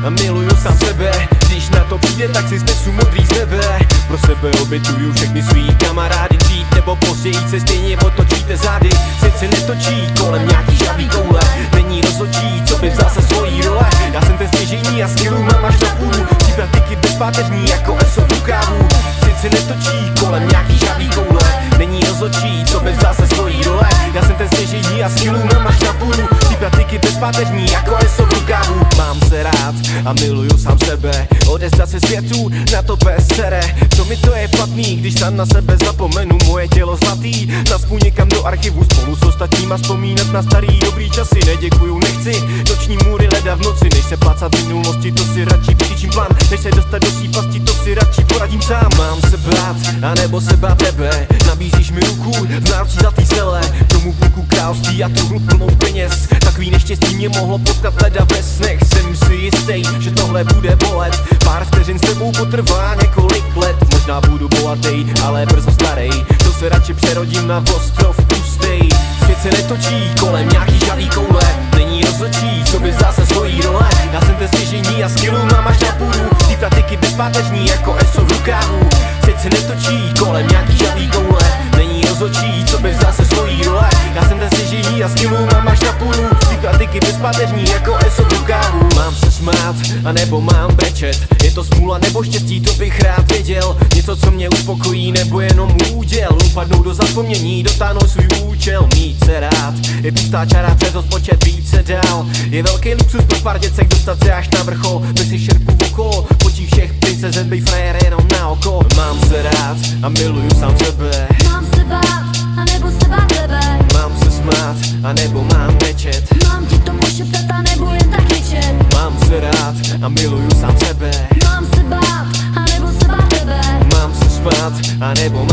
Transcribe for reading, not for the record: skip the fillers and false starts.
a miluju sám sebe. Když na to přijde, tak si znesu modrý z nebe. Pro sebe obětuju všechny svý kamarády. Dřív nebo později se stejně otočíte zády. Svět se netočí kolem nějaký žavý koule. Není rozhodčí, co by vzal se svojí role. Já jsem ten stěžejní a skillu mám až na půl. Přípratiky bezpáteřní jako ESO v rukávu. Svět se netočí kolem nějaký žavý koule. Není rozhodčí, co by vzal se svojí role. Já jsem ten stěžejní a skillu mám až na půl. Přípratiky bezpáteřní jako ESO v rukávu. Mám se rád a miluju sám sebe. Odezdat se světu, na to bez sere. Co mi to je platný, když sám na sebe zapomenu. Moje tělo zlatý, naspu někam do archivu. Spolu s ostatníma vzpomínat na starý dobrý časy. Neděkuju, nechci noční můry leda v noci. Než se placat v minulosti, to si radši vytýčím plán. Než se dostat do svý pasti, to si radši poradím sám. Mám se bát, anebo se bát tebe. Nabízíš mi ruku, v náručí zlatý sele. Tomu půlku království a truhlu plnou peněz. Takový neštěstí mě mohlo potkat leda ve snech. Jsem si jistý, že tohle bude bolet. Pár vteřin s tebou potrvá několik let. Možná budu bohatý, ale brzo starej. To se radši přerodím na ostrov pustej. Svět se netočí kolem nějaký žavý koule. Není rozhodčí, co by vzal se svojí role. Já jsem ten stěžejní a skillu mám až na půdu. Přípratiky bezpáteřní jako ESO v rukávu. Svět se netočí kolem nějaký žavý koule. Není rozhodčí, co by vzal se svojí role. Já jsem ten stěžejní a skillu mám až na půdu. Přípratiky bezpáteřní jako ESO v rukávu. Mám se smát, anebo mám brečet. Je to smůla nebo štěstí, to bych rád věděl. Něco, co mě uspokojí, nebo jenom úděl. Upadnout do zapomnění, dotáhnout svůj účel. Mít se rád, je pustá čara přes rozpočet více dál. Je velký luxus pro pár děcek dostat se až na vrchol. Bez si šerpu okolo, počí všech princezem, bej frajer jenom na oko. Mám se rád a miluju sám sebe. Mám se bát, anebo se bát tebe. Mám se smát, anebo mám brečet. Mám ti to pošeptat, anebo jen tak křičet. Mám se rád a miluju sám sebe. Mám se bát, anebo se bát tebe. Mám se smát, anebo